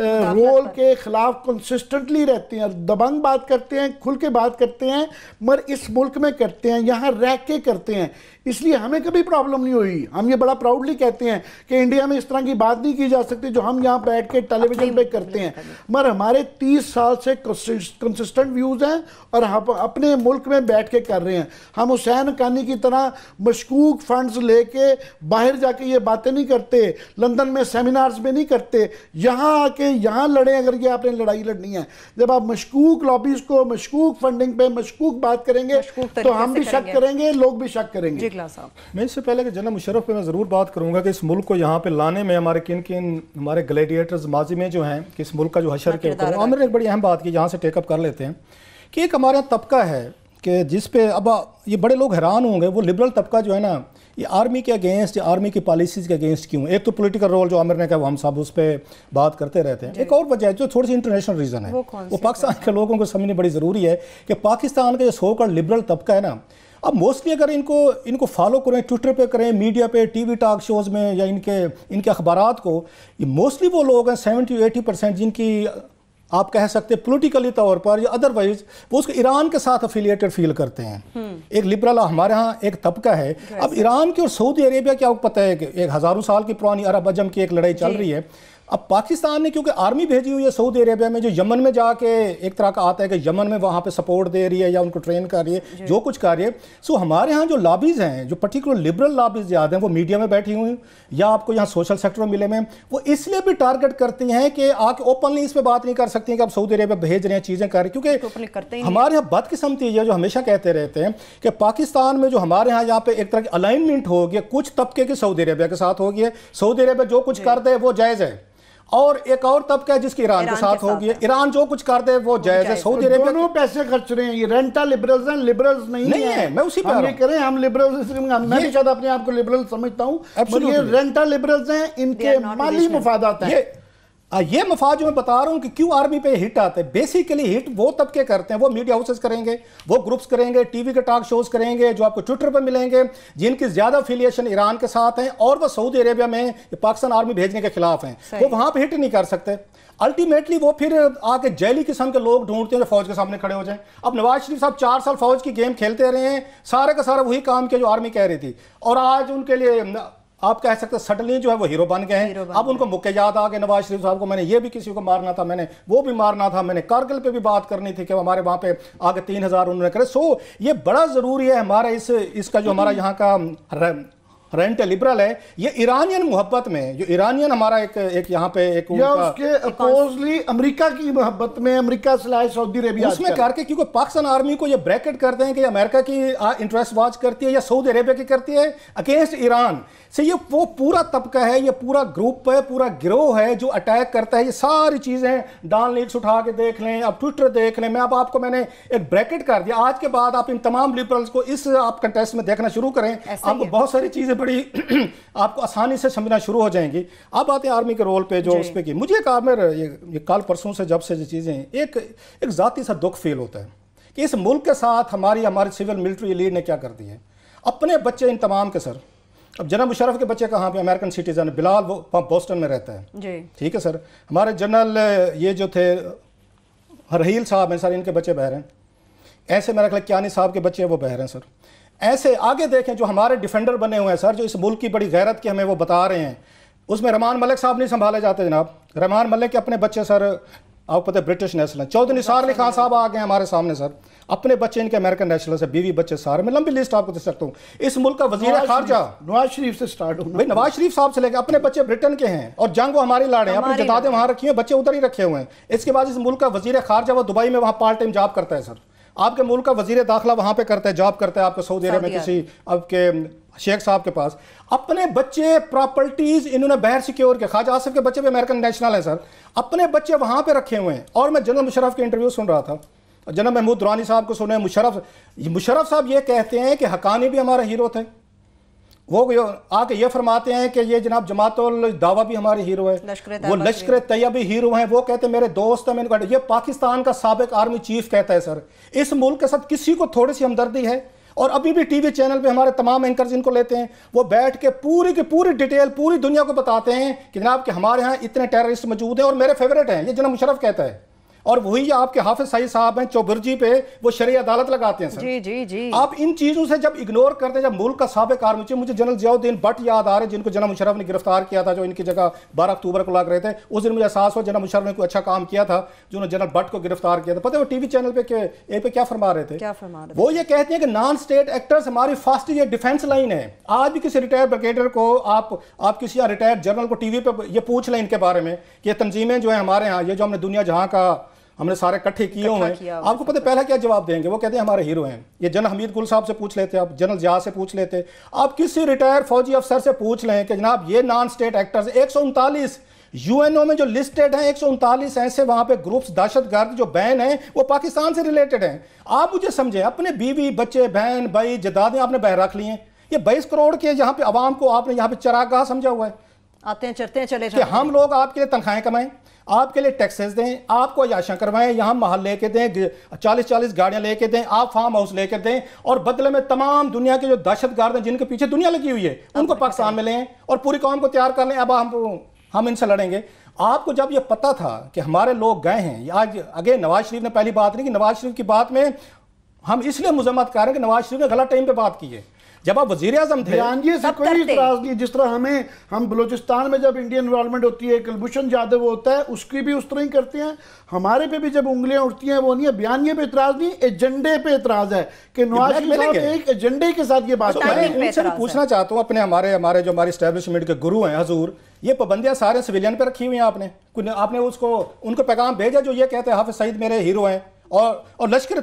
رول کے خلاف کنسسٹنٹلی رہتے ہیں, دبنگ بات کرتے ہیں, کھل کے بات کرتے ہیں, مگر اس ملک میں کرتے ہیں, یہاں رہ کے کرتے ہیں, اس لیے ہمیں کبھی پرابلم نہیں ہوئی. ہم یہ بڑا پراؤڈلی کہتے ہیں کہ انڈیا میں اس طرح کی بات نہیں کی جا سکتی جو ہم یہاں بیٹھ کے ٹیلی ویژن پہ کرتے ہیں, مگر ہمارے 30 سال سے کنسسٹنٹ ویوز ہیں اور ہم اپنے ملک میں بیٹھ کے کر رہے ہیں. ہم حسین حقانی کی طرح مشکوک فنڈز لے کے باہر جا کے یہ باتیں نہیں کرتے, لندن میں سیمینارز میں نہیں کرتے, یہاں آ کے یہاں لڑیں اگر یہ آپ نے لڑائی لڑنی ہے. جب آپ مشکوک لابیز کو مشکوک فنڈنگ پہ مشکوک بات کریں گے تو ہم بھی شک کریں گے, لوگ بھی شک کریں گے. میں اس سے پہلے کہ جناب مشرف پہ میں ضرور بات کروں گا کہ اس ملک کو یہاں پہ لانے میں ہمارے کن ہمارے گلیڈیٹرز ماضی میں جو ہیں کہ اس ملک کا جو حشر کے اوپر عامر نے ایک بڑی اہم بات کی یہاں سے ٹیک اپ کر لیتے ہیں کہ ایک ہمارے یہاں طبقہ ہے کہ جس پہ اب یہ بڑے لوگ حیران ہوں گے, وہ لبرل طبقہ جو ہے نا یہ آرمی کے اگینسٹ, آرمی کی پالیسیز کے اگینسٹ کیوں. ایک تو پولیٹیکل رول جو عامر نے کہا وہ ہم سب اس پہ بات کرتے رہتے ہیں. ایک اور وجہ ہے جو تھوڑی سی انٹرنیشنل ریزن ہے, وہ پاکستان کے لوگوں کو سمجھنے بڑی ضروری ہے کہ پاکستان کا جو سو کالڈ لبرل طبقہ ہے نا, اب موسٹلی اگر ان کو فالو کریں, ٹویٹر پہ کریں, میڈیا پہ, ٹی وی ٹاک شوز میں یا ان کے اخبارات کو, یہ موسٹلی وہ لوگ ہیں 70-80% جن کی آپ کہہ سکتے ہیں پولیٹیکلی طور پر یا ادروائز وہ اس کو ایران کے ساتھ افیلیٹڈ فیل کرتے ہیں. ایک لبرل ہمارے ہاں ایک طبقہ ہے. اب ایران کی اور سعودی عربیہ کی آپ کو پتہ ہے کہ ایک ہزاروں سال کی پرانی عرب عجم کی ایک لڑائی چل رہی ہے. اب پاکستان نے کیونکہ آرمی بھیجی ہوئی ہے سعودی عربیہ میں, جو یمن میں جا کے ایک طرح کا آتا ہے کہ یمن میں وہاں پہ سپورٹ دے رہی ہے یا ان کو ٹرین کر رہی ہے, جو کچھ کر رہی ہے. سو ہمارے ہاں جو لابیز ہیں, جو پرٹیکولر لبرل لابیز زیادہ ہیں, وہ میڈیا میں بیٹھی ہوئی یا آپ کو یہاں سوشل سیکٹر میں ملے میں, وہ اس لیے بھی ٹارگٹ کرتی ہیں کہ آ کے اوپنلی اس پہ بات نہیں کر سکتی ہیں کہ آپ سعودی عربیہ بھیج رہے ہیں چیزیں کر رہی ہیں, کیونکہ ہمارے یہاں بدقسمتی ہے جو ہمیشہ کہتے رہتے ہیں کہ پاکستان میں جو ہمارے ہاں یہاں پہ ایک طرح کی الائنمنٹ ہو گیا کچھ طبقے کی سعودی عربیہ کے ساتھ ہو گئی ہے. سعودی عربیہ جو کچھ کر دے وہ جائز ہے, اور ایک اور طبقہ ہے جس کی ایران کے ساتھ ہوگی ہے. ایران جو کچھ کر دے وہ جائز ہے. سعودی عربیہ دونوں پیسے خرچ رہے ہیں, یہ رینٹا لبرلز ہیں, لبرلز نہیں ہیں. میں اسی پہ ہم یہ کریں, ہم لبرلز, میں بھی شاید اپنے آپ کو لبرل سمجھتا ہوں, مگر یہ رینٹا لبرلز ہیں, ان کے مالی مفادات ہیں. یہ مفاد جو میں بتا رہا ہوں کہ کیوں آرمی پہ ہٹ آتے ہیں. بیسیکلی ہٹ وہ طبقے کرتے ہیں, وہ میڈیا ہاؤسز کریں گے, وہ گروپس کریں گے, ٹی وی کے ٹاک شوز کریں گے, جو آپ کو ٹویٹر پہ ملیں گے, جن کی زیادہ افیلیشن ایران کے ساتھ ہیں, اور وہ سعودی عربیہ میں پاکستان آرمی بھیجنے کے خلاف ہیں. وہ وہاں پہ ہٹ نہیں کر سکتے. الٹیمیٹلی وہ پھر آ کے جیلی قسم کے لوگ ڈھونڈتے ہیں جو فوج کے سامنے کھڑے ہو جائیں. اب نواز شریف صاحب 4 سال فوج کی گیم کھیلتے رہے ہیں, سارے کا سارا وہی کام کیا جو آرمی کہہ رہی تھی, اور آج ان کے لیے آپ کہہ سکتے سڈنلی جو ہے وہ ہیرو بن گئے ہیں. اب ان کو موقع یاد آ گئے نواز شریف صاحب کو, میں نے یہ بھی کسی کو مارنا تھا, میں نے وہ بھی مارنا تھا, میں نے کارگل پہ بھی بات کرنی تھی کہ ہمارے وہاں پہ آگے 3000 انہوں نے کرے. سو یہ بڑا ضروری ہے ہمارا اس کا جو ہمارا یہاں کا رینٹ لبرل ہے, یہ ایرانین محبت میں, جو ایرانین ہمارا ایک یہاں پہ ایک یا اس کے اپوزلی امریکہ کی محبت میں, امریکہ سلائے سعودی عربیہ اس میں کر کے, کیونکہ پاکستان آرمی کو یہ بریکٹ کرتے ہیں کہ یہ امریکہ کی انٹرسٹ واچ کرتی ہے یا سعودی عربیہ کی کرتی ہے اگینسٹ ایران سے. یہ وہ پورا طبقہ ہے, یہ پورا گروپ ہے, پورا گروہ ہے جو اٹیک کرتا ہے. یہ ساری چیزیں ڈان لیکس اٹھا کے دیکھ لیں, اب ٹویٹر دیکھ لیں. میں اب آپ کو میں نے ایک بریکٹ کر دیا. آج کے بعد آپ ان تمام لبرلز کو اس آپ کنٹیسٹ میں دیکھنا شروع کریں, آپ کو بہت ساری چیزیں بڑی آپ کو آسانی سے سمجھنا شروع ہو جائیں گی. اب آتے ہیں آرمی کے رول پہ جو اس پہ کی. مجھے ایک عامر یہ کال پرسوں سے جب سے یہ چیزیں ایک ذاتی سا دکھ فیل ہوتا ہے کہ اس ملک کے ساتھ ہمارے سول ملٹری لیڈ نے کیا کر دی ہے. اپنے بچے ان تمام کے سر, اب جنرل مشرف کے بچے کہاں پہ, امریکن سٹیزن, بلال وہ بوسٹن میں رہتا ہے, ٹھیک ہے سر. ہمارے جنرل یہ جو تھے رحیل صاحب ہیں سر, ان کے بچے بہر ہیں. ایسے میرا خیال کیانی صاحب کے بچے وہ بہر ہیں سر. ایسے آگے دیکھیں جو ہمارے ڈیفینڈر بنے ہوئے ہیں سر, جو اس ملک کی بڑی غیرت کی ہمیں وہ بتا رہے ہیں, اس میں رحمان ملک صاحب نہیں سنبھالے جاتے جناب. رحمان ملک کے اپنے بچے سر آپ کو پتہ ہے برٹش نیشنل ہیں. چودھری نثار علی خان صاحب آ گئے ہمارے سامنے سر, اپنے بچے ان کے امریکن نیشنل سے, بیوی بچے سارے. میں لمبی لسٹ آپ کو دے سکتا ہوں. اس ملک کا وزیر خارجہ نواز شریف سے سٹارٹ ہونا, بھائی نواز شریف صاحب سے لے کے اپنے بچے برٹن کے ہیں, اور جنگ وہ ہماری لڑے ہیں, اپنی جدادیں وہاں رکھی ہیں, بچے ادھر ہی رکھے ہوئے ہیں. اس کے بعد اس ملک کا وزیر خارجہ وہ دبئی میں وہاں پارٹ ٹائم جاب کرتا ہے سر. آپ کے ملک کا وزیر داخلہ وہاں پہ کرتا ہے, جاب کرتا ہے آپ کو سعودی عربیہ میں کسی آپ کے شیخ صاحب کے پاس. اپنے بچے پراپرٹیز انہوں نے باہر سیکیور کے, خواجہ آصف کے بچے بھی امریکن نیشنل ہیں سر, اپنے بچے وہاں پہ رکھے ہوئے ہیں. اور میں جنرل مشرف کے انٹرویو سن رہا تھا, جنرل محمود درانی صاحب کو سنے. مشرف صاحب یہ کہتے ہیں کہ حقانی بھی ہمارا ہیرو تھے, وہ آ کے یہ فرماتے ہیں کہ یہ جناب جماعت الدعوہ بھی ہمارے ہیرو ہے, وہ لشکر طیبہ بھی ہیرو ہیں, وہ کہتے ہیں میرے دوست ہیں. میں نے کہا یہ پاکستان کا سابق آرمی چیف کہتا ہے سر, اس ملک کے ساتھ کسی کو تھوڑی سی ہمدردی ہے؟ اور ابھی بھی ٹی وی چینل پہ ہمارے تمام اینکرز ان کو لیتے ہیں, وہ بیٹھ کے پوری کی پوری ڈیٹیل پوری دنیا کو بتاتے ہیں کہ جناب کہ ہمارے ہاں اتنے ٹیررسٹ موجود ہیں اور میرے فیورٹ ہیں, یہ جناب مشرف کہتا ہے. اور وہی آپ کے حافظ سعید صاحب ہیں چوبرجی پہ وہ شرعی عدالت لگاتے ہیں سر. جی جی جی آپ ان چیزوں سے جب اگنور کرتے ہیں, جب ملک کا سابق آرمی چیف, مجھے جنرل ضیاء الدین بٹ یاد آ رہے ہیں جن کو جناب مشرف نے گرفتار کیا تھا, جو ان کی جگہ 12 اکتوبر کو لگ رہے تھے. اس دن مجھے احساس ہوا جناب مشرف نے کوئی اچھا کام کیا تھا جو انہوں نے جنرل بٹ کو گرفتار کیا تھا. پتہ ہے وہ ٹی وی چینل پہ کیا فرما رہے تھے؟ وہ یہ کہتے ہیں کہ نان اسٹیٹ ایکٹرز ہماری فاسٹ یہ ڈیفینس لائن ہے. آج بھی کسی ریٹائرڈ بریگیڈیئر کو آپ کسی ریٹائرڈ جنرل کو ٹی وی پہ یہ پوچھ لیں ان کے بارے میں کہ یہ تنظیمیں جو ہیں ہمارے ہاں, یہ جو ہم نے دنیا جہاں کا ہم نے سارے کٹھے کیے ہوئے ہیں, آپ کو پتہ پہلا کیا جواب دیں گے؟ وہ کہتے ہیں ہمارے ہیرو ہیں. یہ جنرل حمید گل صاحب سے پوچھ لیتے, آپ جنرل ضیاء سے پوچھ لیتے, آپ کسی ریٹائر فوجی افسر سے پوچھ لیں کہ جناب یہ non state actors 139 U N O میں جو لسٹڈ ہیں 139 ایسے وہاں پہ گروپس دہشت گرد جو بین ہیں وہ پاکستان سے ریلیٹڈ ہیں. آپ مجھے سمجھیں, اپنے بیوی بچے بہن بھائی جدادیں آپ نے بہر رکھ لی ہیں. یہ 22 کروڑ کے یہاں پہ عوام کو آپ نے یہاں پہ چراغ گاہ سمجھا ہوا ہے, آتے ہیں چرتے ہیں چلے کہ ہم لوگ آپ کے لیے تنخواہیں کمائیں, آپ کے لیے ٹیکسز دیں, آپ کو عیاشیاں کروائیں, یہاں محل لے کے دیں, 40 گاڑیاں لے کے دیں, آپ فارم ہاؤس لے کے دیں, اور بدلے میں تمام دنیا کے جو دہشت گرد ہیں جن کے پیچھے دنیا لگی ہوئی ہے ان کو پاکستان میں لیں اور پوری قوم کو تیار کر لیں. اب ہم ان سے لڑیں گے. آپ کو جب یہ پتہ تھا کہ ہمارے لوگ گئے ہیں, آج اگے نواز شریف نے پہلی بات نہیں کہ نواز شریف کی بات میں ہم اس لیے مذمت کر رہے ہیں کہ نواز شریف نے غلط ٹائم پہ بات کی ہے. جب آپ وزیر اعظم تھے بیانیے سے کوئی اعتراض نہیں, جس طرح ہم بلوچستان میں جب انڈین انوالومنٹ ہوتی ہے, کلبھوشن جادو ہوتا ہے, اس کی بھی اس طرح ہی کرتے ہیں. ہمارے پہ بھی جب انگلیاں اٹھتی ہیں وہ نہیں ہے. بیانیے پہ اعتراض نہیں, ایجنڈے پہ اعتراض ہے کہ نواز شریف صاحب ایک ایجنڈے کے ساتھ یہ بات کر رہے ہیں. ان سے بھی پوچھنا چاہتا ہوں, اپنے ہمارے جو ہماری اسٹیبلشمنٹ کے گرو ہیں حضور, یہ پابندیاں سارے سویلین پہ رکھی ہوئی ہیں. آپ نے ان کو پیغام بھیجا جو یہ کہتے ہیں حافظ سعید میرے ہیرو ہیں, اور لشکر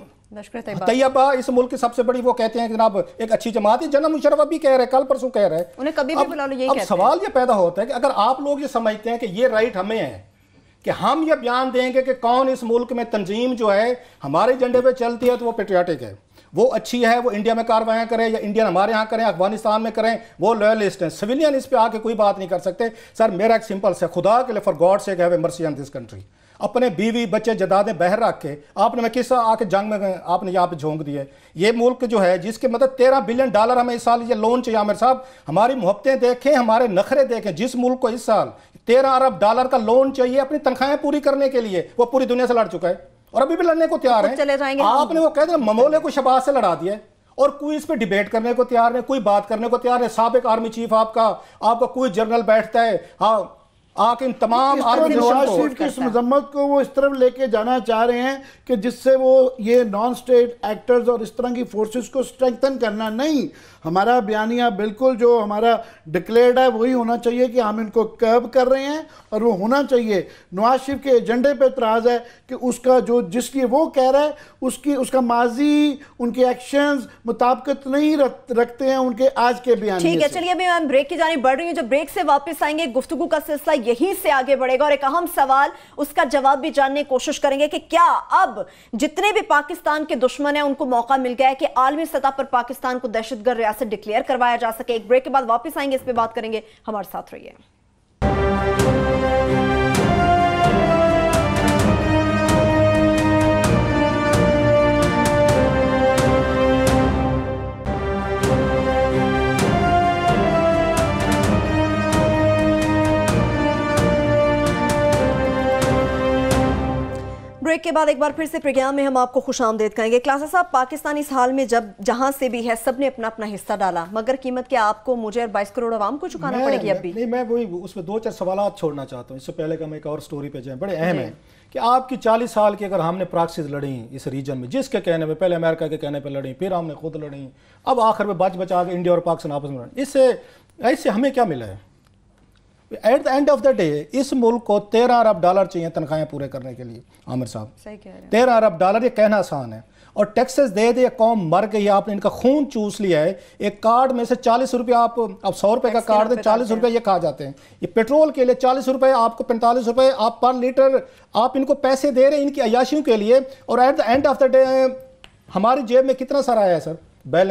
طیبہ اس ملک کی سب سے بڑی, وہ کہتے ہیں کہ جناب ایک اچھی جماعت ہے. جناب مشرف بھی کہہ رہے, کل پرسوں کہہ رہے, انہیں کبھی بھی بلا لو یہی کہتے ہیں. اب سوال یہ پیدا ہوتا ہے کہ اگر آپ لوگ یہ سمجھتے ہیں کہ یہ رائٹ ہمیں ہے کہ ہم یہ بیان دیں گے کہ کون اس ملک میں تنظیم جو ہے ہمارے ایجنڈے پہ چلتی ہے تو وہ پیٹریاٹک ہے, وہ اچھی ہے, وہ انڈیا میں کاروائیاں کریں یا انڈین ہمارے ہاں کریں, افغانستان میں کریں, وہ لویلسٹ ہیں. سویلین اس پہ آ کے کوئی بات نہیں کر سکتے. سر میرا ایک سمپل سے, خدا کے لیے فار گاڈ سے ہیو مرسی آن دس کنٹری, اپنے بیوی بچے جدادیں بہر رکھ کے آپ نے, میں کس آ کے جنگ میں آپ نے یہاں پہ جھونک دیا ہے. یہ ملک جو ہے جس کے مطلب $13 بلین ہمیں اس سال یہ لون چاہیے. عامر صاحب ہماری محبتیں دیکھیں, ہمارے نخرے دیکھیں. جس ملک کو اس سال $13 ارب کا لون چاہیے اپنی تنخواہیں پوری کرنے کے لیے, وہ پوری دنیا سے لڑ چکا ہے اور ابھی بھی لڑنے کو تیار ہے. آپ نے وہ کہہ دیا ممولے کو شہباز سے لڑا دیا ہے اور کوئی اس پہ ڈیبیٹ کرنے کو تیار ہے, کوئی بات کرنے کو تیار ہے. سابق آرمی چیف آپ کا کوئی جنرل بیٹھتا ہے, ہاں آکے ان تمام نواز شریف کی اس مذمت کو وہ اس طرف لے کے جانا چاہ رہے ہیں کہ جس سے وہ یہ نان سٹیٹ ایکٹرز اور اس طرح کی فورسز کو سٹرنگتن کرنا. نہیں, ہمارا بیانیہ بالکل جو ہمارا ڈکلیئرڈ ہے وہی ہونا چاہیے کہ ہم ان کو کرب کر رہے ہیں اور وہ ہونا چاہیے. نواز شریف کے ایجنڈے پہ اعتراض ہے کہ اس کا جو جس لیے وہ کہہ رہا ہے اس کا ماضی, ان کے ایکشنز مطابقت نہیں رکھتے ہیں ان کے آج کے بیانیے سے. ٹھیک ہے, چلیے ابھی میں بریک کی جانب بڑھ رہی ہوں. جب بریک سے واپس آئیں گے گفتگو کا سلسلہ یہیں سے آگے بڑھے گا اور ایک اہم سوال, اس کا جواب بھی جاننے کی کوشش کریں گے کہ کیا اب جتنے بھی پاکستان کے دشمن ہیں ان کو موقع مل گیا ہے کہ عالمی سطح پر پاکستان کو دہشت گرد ریاست ڈکلیئر کروایا جا سکے. ایک بریک کے بعد واپس آئیں گے, اس پہ بات کریں گے. ہمارے ساتھ رہیے. بریک کے بعد ایک بار پھر سے پروگرام میں ہم آپ کو خوش آمدید کہیں گے. کلاسا صاحب, پاکستان اس حال میں جہاں سے بھی ہے سب نے اپنا اپنا حصہ ڈالا, مگر قیمت کیا آپ کو, مجھے اور 22 کروڑ عوام کو چکانا پڑے گی اب بھی؟ نہیں, میں وہی اس میں 2-4 سوالات چھوڑنا چاہتا ہوں اس سے پہلے کہ ہم ایک اور سٹوری پہ جائیں. بڑے اہم ہیں کہ آپ کی 40 سال کی اگر ہم نے پراکسز لڑیں اس ریجن میں, جس کے کہنے پہ پہلے امریکہ کے کہنے پہ لڑیں, پھر ہم نے خود لڑیں, اب آخر میں بچا کے انڈیا اور پاکستان آپس میں لڑیں, اس سے ہمیں کیا ملا ہے؟ At the end of the day اس ملک کو $13 ارب چاہیے تنخواہیں پورے کرنے کے لیے. عامر صاحب, $13 ارب یہ کہنا آسان ہے, اور ٹیکسز دے دے قوم مر گئی. آپ نے ان کا خون چوس لیا ہے. ایک کارڈ میں سے 40 روپے آپ اب 100 روپے کا کارڈ دیں, 40 روپے یہ کھا جاتے ہیں. یہ پیٹرول کے لیے 40 روپے, آپ کو 45 روپے آپ پر لیٹر آپ ان کو پیسے دے رہے ہیں ان کی عیاشیوں کے لیے. اور at the end of the day ہماری جیب میں کتنا سارا آیا ہے سر بیلنس,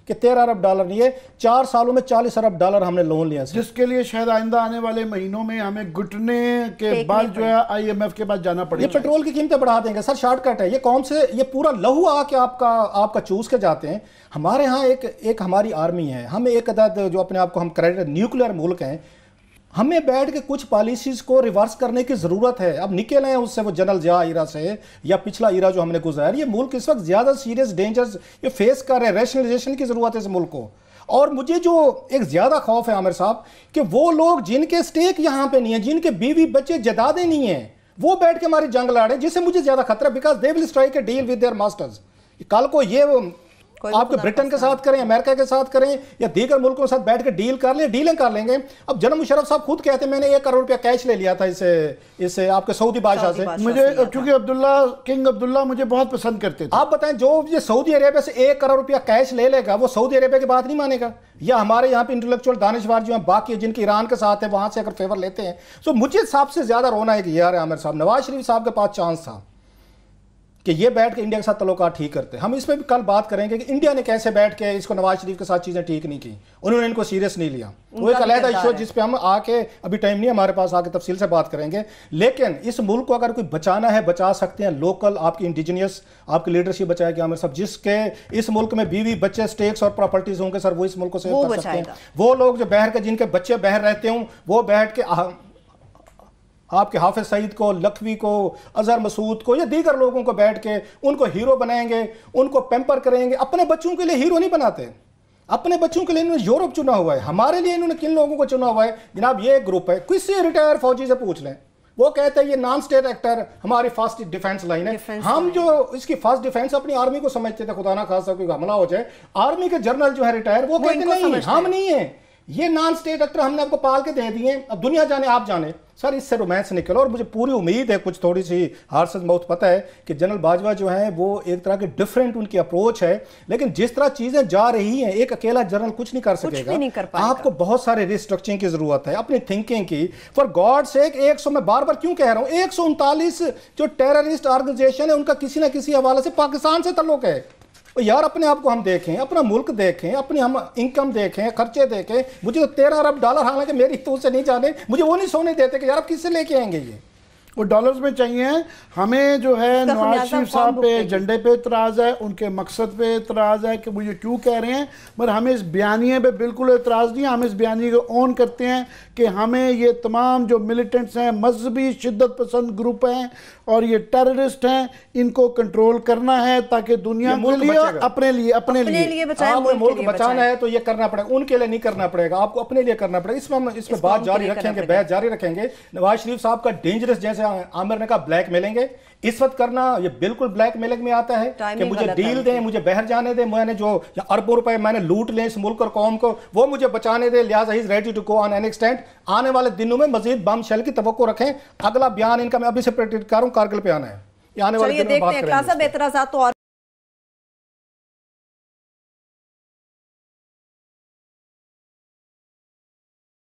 کہ 13 ارب ڈالر نہیں ہے, 4 سالوں میں 40 ارب ڈالر ہم نے لون لیا, جس کے لیے شاید آئندہ آنے والے مہینوں میں ہمیں گھٹنے کے بعد جو ہے IMF کے بعد جانا پڑے گا. یہ پیٹرول کی قیمتیں بڑھا دیں گے سر, شارٹ کٹ ہے یہ. قوم سے یہ پورا لہو آ کے آپ کا چوس کے جاتے ہیں. ہمارے ہاں ایک ہماری آرمی ہے, ہمیں ایک عدد جو اپنے آپ کو ہم کریڈٹ نیوکلیئر ملک ہیں, ہمیں بیٹھ کے کچھ پالیسیز کو ریورس کرنے کی ضرورت ہے. اب نکلے ہیں اس سے وہ جنرل ضیاء ایرا سے یا پچھلا ایرا جو ہم نے گزارا. یہ ملک اس وقت زیادہ سیریس ڈینجرز یہ فیس کر رہے ہیں, ریشنلائزیشن کی ضرورت ہے اس ملک کو. اور مجھے جو ایک زیادہ خوف ہے عامر صاحب کہ وہ لوگ جن کے سٹیک یہاں پہ نہیں ہیں, جن کے بیوی بچے جدادیں نہیں ہیں, وہ بیٹھ کے ہماری جنگ لڑے, جس سے مجھے زیادہ خطرہ ہے, because they will strike a deal with their masters. کل کو یہ آپ کے برٹن کے ساتھ کریں, امریکہ کے ساتھ کریں یا دیگر ملکوں کے ساتھ بیٹھ کے ڈیل کر لیں, ڈیلیں کر لیں گے. اب جناب مشرف صاحب خود کہتے ہیں میں نے 1 کروڑ روپیہ کیش لے لیا تھا اس سے آپ کے سعودی بادشاہ سے. مجھے چونکہ کنگ عبداللہ مجھے بہت پسند کرتے تھے. آپ بتائیں جو یہ سعودی عربیہ سے 1 کروڑ روپیہ کیش لے لے گا وہ سعودی عربیہ کی بات نہیں مانے گا, یا ہمارے یہاں پہ انٹلیکچوئل دانشور جو ہیں باقی جن کے ایران کے ساتھ ہیں وہاں سے اگر فیور لیتے ہیں. سو مجھے سب سے زیادہ رونا ہے کہ یار عامر صاحب, نواز شریف صاحب کے پاس چانس تھا کہ یہ بیٹھ کے انڈیا کے ساتھ تعلقات ٹھیک کرتے. ہم اس پہ بھی کل بات کریں گے کہ انڈیا نے کیسے بیٹھ کے اس کو نواز شریف کے ساتھ چیزیں ٹھیک نہیں کی, انہوں نے ان کو سیریس نہیں لیا. وہ ایک علیحدہ ایشو جس پہ ہم آ کے ابھی ٹائم نہیں ہمارے پاس, آ کے تفصیل سے بات کریں گے. لیکن اس ملک کو اگر کوئی بچانا ہے بچا سکتے ہیں لوکل, آپ کی انڈیجینئس آپ کی لیڈرشپ بچائے گی عامر صاحب. جس کے اس ملک میں بیوی بچے سٹیکس اور پراپرٹیز ہوں گے سر, وہ اس ملک کو سیو کر سکتے ہیں. وہ لوگ جو باہر کے جن کے بچے باہر رہتے ہوں وہ بیٹھ کے آپ کے حافظ سعید کو, لکھوی کو, اظہر مسعود کو یا دیگر لوگوں کو بیٹھ کے ان کو ہیرو بنائیں گے, ان کو پیمپر کریں گے. اپنے بچوں کے لیے ہیرو نہیں بناتے, اپنے بچوں کے لیے انہوں نے یورپ چنا ہوا ہے. ہمارے لیے انہوں نے کن لوگوں کو چنا ہوا ہے جناب؟ یہ ایک گروپ ہے, کسی ریٹائر فوجی سے پوچھ لیں, وہ کہتے ہیں یہ نان سٹیٹ ایکٹر ہماری فرسٹ ڈیفنس لائن ہے. ہم جو اس کی فرسٹ ڈیفنس اپنی آرمی کو سمجھتے تھے, خدا نہ خاصا کوئی حملہ ہو جائے, آرمی کے جنرل جو ہے ریٹائر وہ کہتے ہیں نہیں ہم نہیں ہیں, یہ نان سٹیٹ ایکٹر ہم نے آپ کو پال کے دے دیے, اب دنیا جانے آپ جانے. سر اس سے رومانس نکلو. اور مجھے پوری امید ہے, کچھ تھوڑی سی ہارسز موت پتہ ہے کہ جنرل باجوہ جو ہیں وہ ایک طرح کے ڈیفرنٹ ان کی اپروچ ہے, لیکن جس طرح چیزیں جا رہی ہیں ایک اکیلا جنرل کچھ نہیں کر سکے گا. آپ کو بہت سارے ریسٹرکچرنگ کی ضرورت ہے, اپنی تھنکنگ کی. فار گاڈ سیک 100 میں بار بار کیوں کہہ رہا ہوں, 139 جو ٹیررسٹ آرگنائزیشن ہے ان کا کسی نہ کسی حوالے سے پاکستان سے تعلق ہے. یار اپنے آپ کو ہم دیکھیں, اپنا ملک دیکھیں, اپنی ہم انکم دیکھیں, خرچے دیکھیں. مجھے تو 13 ارب ڈالر, حالانکہ میری تو سے نہیں جانے, مجھے وہ نہیں سونے دیتے کہ یار آپ کس سے لے کے آئیں گے. یہ وہ ڈالرز میں چاہیے. ہمیں جو ہے نواز شریف صاحب پہ جھنڈے پہ اعتراض ہے, ان کے مقصد پہ اعتراض ہے کہ وہ یہ کیوں کہہ رہے ہیں, مگر ہمیں اس بیانیے پہ بالکل اعتراض نہیں. ہم اس بیانیے کو اون کرتے ہیں کہ ہمیں یہ تمام جو ملیٹنٹس ہیں, مذہبی شدت پسند گروپ ہیں اور یہ ٹیررسٹ ہیں, ان کو کنٹرول کرنا ہے تاکہ دنیا کے لیے اپنے لیے ملک بچانا ہے تو یہ کرنا پڑے گا. ان کے لیے نہیں کرنا پڑے گا, آپ کو اپنے لیے کرنا پڑے گا. اس میں بات جاری رکھیں گے, بحث جاری رکھیں گے. نواز شریف صاحب کا ڈینجرس, جیسے عامر نے کہا بلیک میلنگ ہے, اس وقت کرنا یہ بالکل بلیک میلنگ میں آتا ہے کہ مجھے ڈیل دیں, مجھے باہر جانے دیں, میں نے جو اربوں روپے میں نے لوٹ لیں اس ملک اور قوم کو, وہ مجھے بچانے دیں, لہٰذا he is ready to go on an extent. آنے والے دنوں میں مزید بم شیل کی توقع رکھیں. اگلا بیان ان کا میں ابھی سے پریڈکٹ کر رہا ہوں, کارگل پہ آنا ہے. یہ آنے والے دنوں میں بات کریں گے.